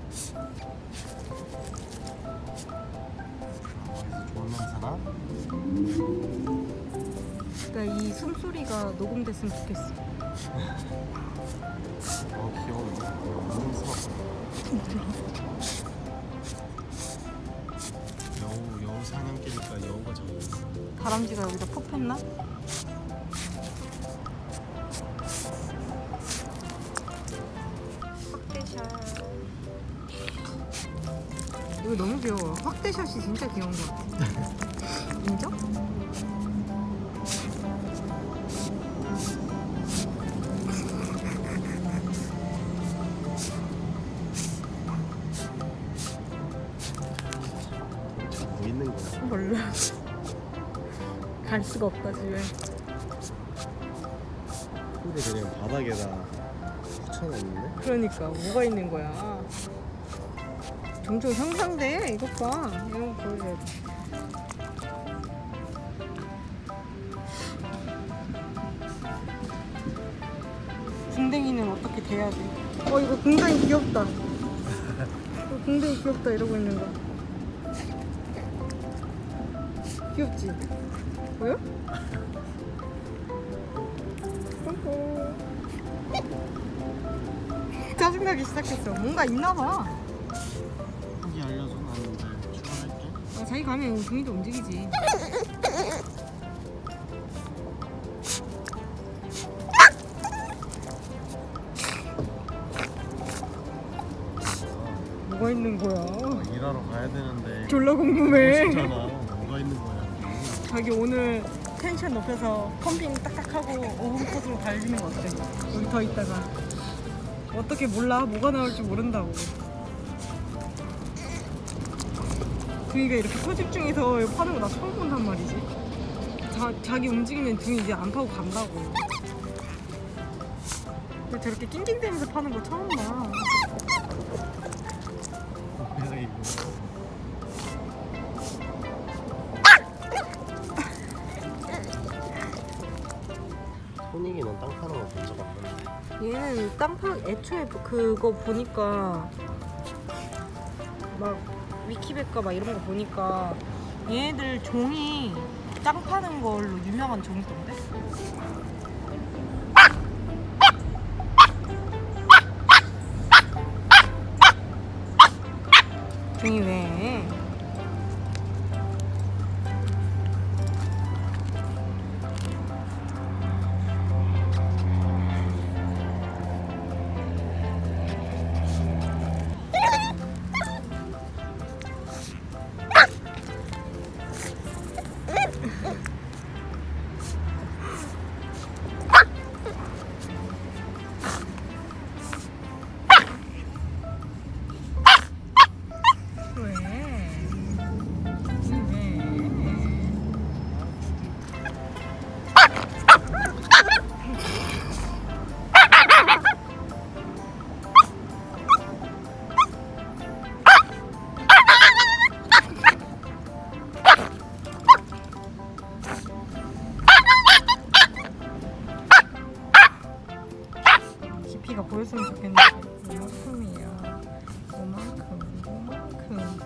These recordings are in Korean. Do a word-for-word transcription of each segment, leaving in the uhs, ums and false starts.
어디서 좋은 냄새나? 나 이 숨소리가 녹음됐으면 좋겠어. 어 귀여워. 너무 무서워. 여우 여우 사냥길이니까 여우가 잡았어. 다람쥐가 여기다 폭했나? 확대샷. 이거 너무 귀여워. 확대샷이 진짜 귀여운 것 같아. 인정? 뭐 있는 거야? 몰라. 갈 수가 없다 집에. 근데 그냥 바닥에다 붙여놨는데? 그러니까 뭐가 있는 거야. 점점 향상돼. 이것 봐. 이런 거 보여줘야 돼. 궁뎅이는 어떻게 돼야 돼? 어 이거 궁뎅이 귀엽다. 이거 궁뎅이 귀엽다 이러고 있는 거. 귀엽지? 보여? 뽀뽀. 짜증나기 시작했어. 뭔가 있나봐. 거기 알려줘. 나는 이제 출발할게. 아, 자기 가면 종이도 움직이지. 뭐가 있는 거야? 아, 일하러 가야 되는데. 졸라 궁금해. 멋있잖아. 뭐가 있는 거야? 자기 오늘 텐션 높여서 컴핑 딱딱하고 오 분 코스로 달리는 거 어때? 여기 더 있다가 어떻게 몰라? 뭐가 나올지 모른다고. 등이가 이렇게 포집중해서 파는 거 나 처음 본단 말이지. 자, 자기 움직이면 등이 이제 안 파고 간다고. 근데 저렇게 낑낑대면서 파는 거 처음 봐. 뭐야 이거? 손익이는 땅 파는 거 본 적 없는데. 얘는 땅파 애초에 그거 보니까 막 위키백과 막 이런 거 보니까 얘네들 종이 땅 파는 걸로 유명한 종이던데? 종이 왜? 깊이가 보였으면 좋겠는데 이만큼이야. 이만큼, 이만큼.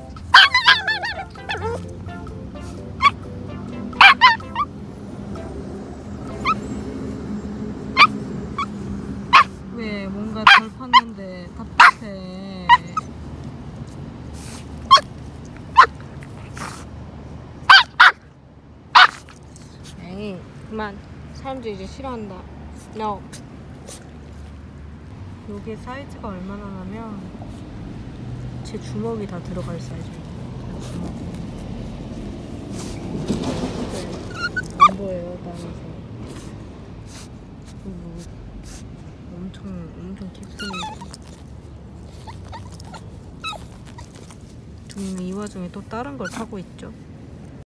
왜 뭔가 덜 팠는데 답답해. 에이 그만. 사람들이 이제 싫어한다. No. 요게 사이즈가 얼마나 나면 제 주먹이 다 들어갈 사이즈예요. 주먹. 안 보여요, 나와서. 뭐 엄청 엄청 깊습니다. 좀 이 와중에 또 다른 걸 사고 있죠.